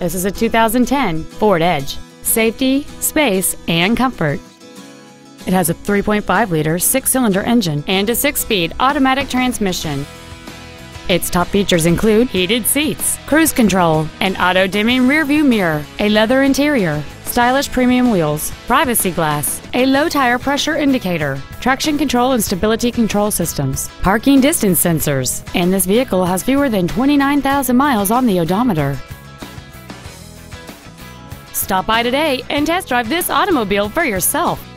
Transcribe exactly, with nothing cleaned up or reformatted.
This is a two thousand ten Ford Edge. Safety, space, and comfort. It has a three point five liter six-cylinder engine and a six-speed automatic transmission. Its top features include heated seats, cruise control, an auto-dimming rearview mirror, a leather interior, stylish premium wheels, privacy glass, a low tire pressure indicator, traction control and stability control systems, parking distance sensors, and this vehicle has fewer than twenty-nine thousand miles on the odometer. Stop by today and test drive this automobile for yourself.